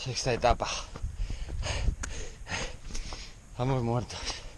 Sexta etapa. Estamos muertos.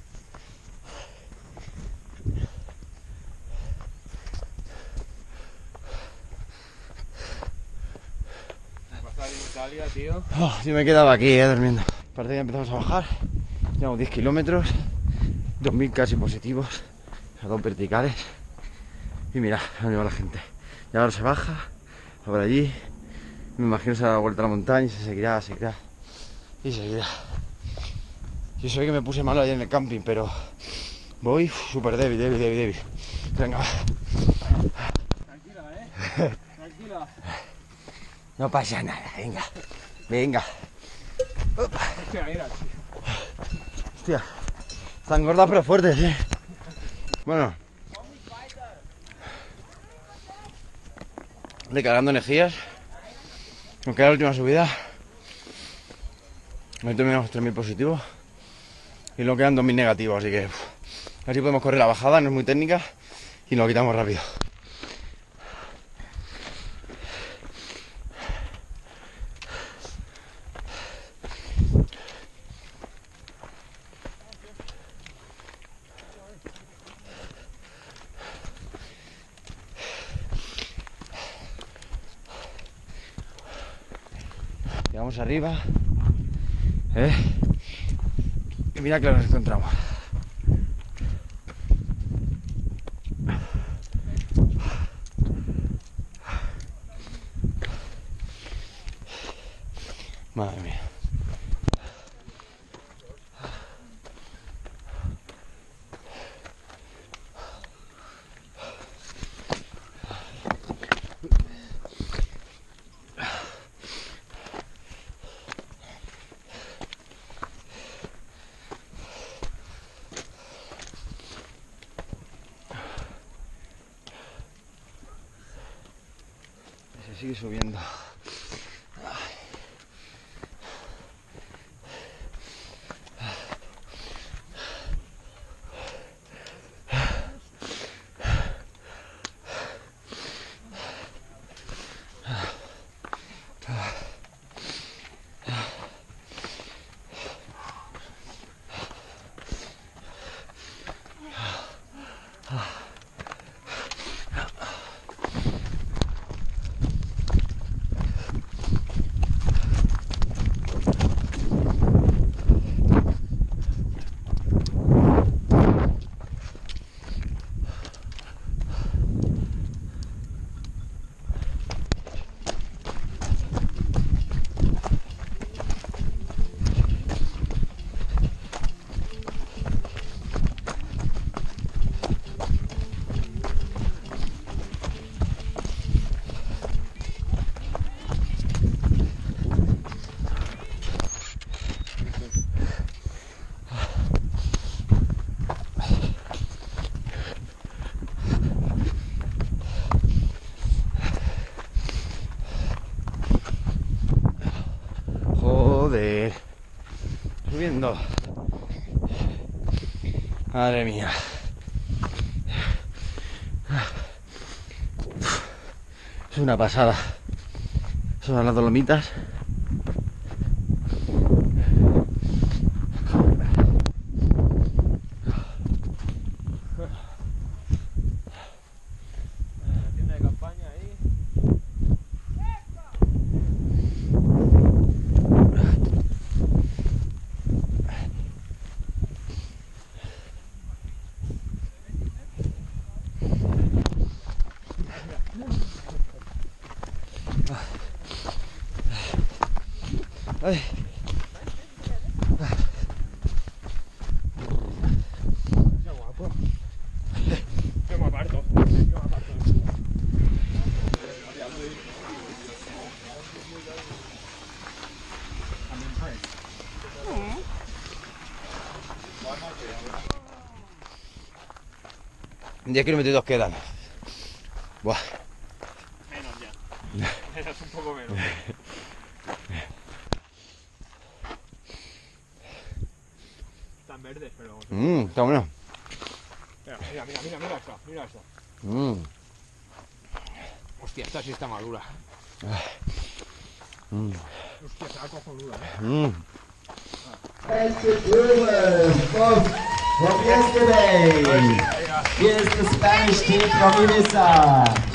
Italia, tío. Oh, yo me quedaba aquí, durmiendo. Aparte que empezamos a bajar. Llevamos 10 kilómetros, 2000 casi positivos, a 2 verticales. Y mira, dónde va la gente. Y ahora se baja, va por allí. Me imagino se da la vuelta a la montaña y se seguirá. Y seguirá. Yo sé que me puse malo ayer en el camping, pero voy súper débil. Venga, va. Tranquila, tranquila. No pasa nada, venga. Hostia, mira, tío. Hostia, están gordas pero fuertes, Bueno, recargando energías. Nos queda la última subida. Hoy tenemos 3000 positivos. Y luego quedan 2000 negativos, así que a ver si podemos correr la bajada, no es muy técnica. Y nos lo quitamos rápido. Llegamos arriba, y mira que nos encontramos. Madre mía. Se sigue subiendo. Joder. Subiendo. Madre mía. Es una pasada. Son las Dolomitas. La tienda de campaña ahí. Ay. Qué guapo. Yo me aparto. Un 10 kilómetros quedan. Buah. Menos ya. Es un poco menos. Están verdes, pero... Está bueno. Mira esta, mira esta. Hostia, esta sí está madura. Hostia, se va cojonuda, Beste Probe from yesterday. Here's the Spanish team from Ibiza.